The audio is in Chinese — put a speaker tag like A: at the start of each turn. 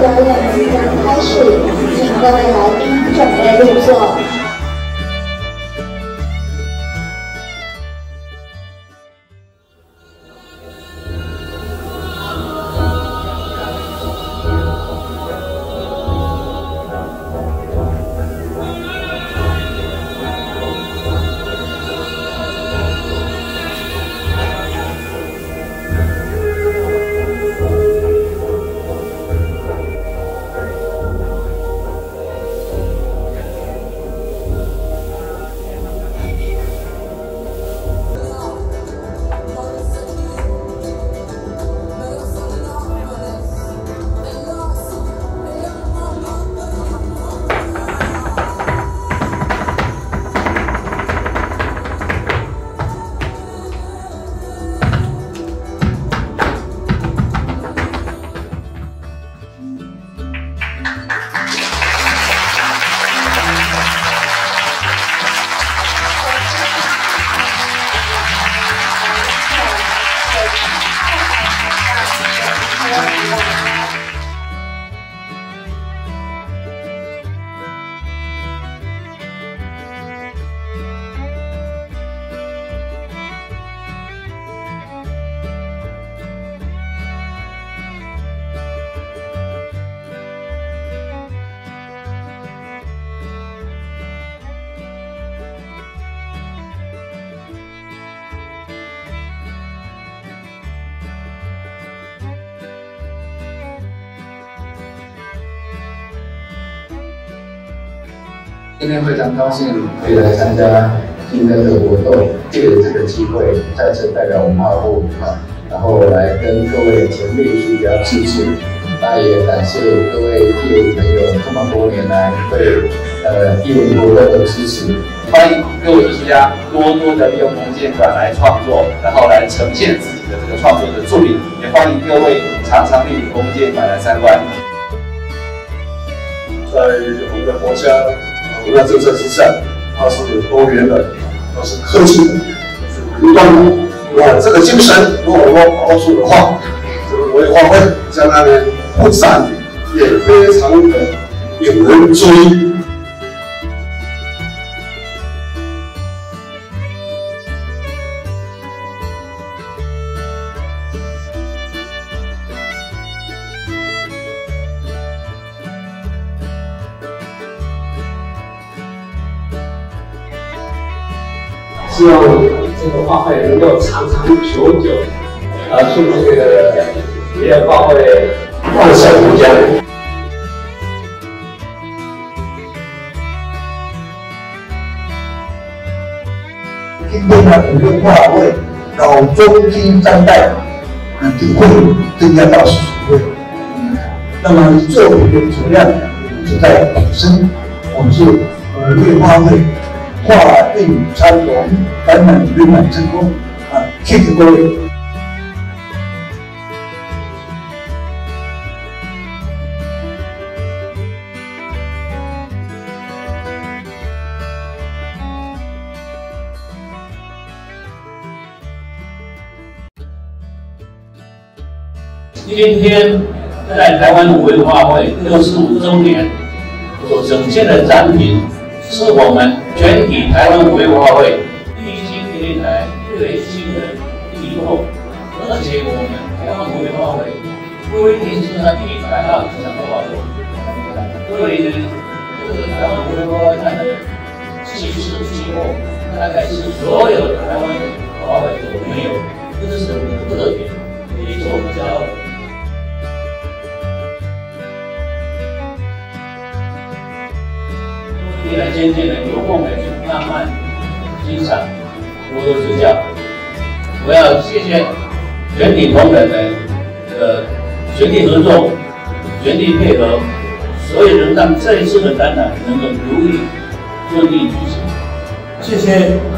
A: 表演即将开始，请各位来宾准备入座。
B: 今天非常高兴可以来参加今天的活动，借着这个机会再次代表文化部然后来跟各位前辈艺术家致敬。那也感谢各位艺文朋友这么多年来对艺文活动的支持。欢迎各位艺术家多多的利用空间馆来创作，然后来呈现自己的这个创作的作品。也欢迎各位常常莅临空间馆来参观。
C: 在我们的国家。我们的政策之下，它是多元的，它是科技的，是不断的。那这个精神，如果我们把握住的话，这个文化会将来的扩展也非常的有人追。
D: 希望这个画会能够长长久久，祝这个别的画会万寿无疆。
E: 今天的五月画会老中青三代就会增加到10位。那么作品的质量就在本身，我们是五月画会。画胤参龙，圆满成功谢谢各位。
F: 今天在台湾五月画会65周年所呈现的展品，是我们全体台湾五月画会历经年来最新的力作，而且我们台湾五月画会规定是在120场画作，对于这个台湾五月画会看的气势气候，大概是所有的台湾画会都没有，这是我们的特点，也是我们骄傲。未来渐渐的有空来去慢慢欣赏，多多指教。我要谢谢全体同仁的全力合作、全力配合，所以能让这一次的展览能够如意顺利举行。
G: 谢谢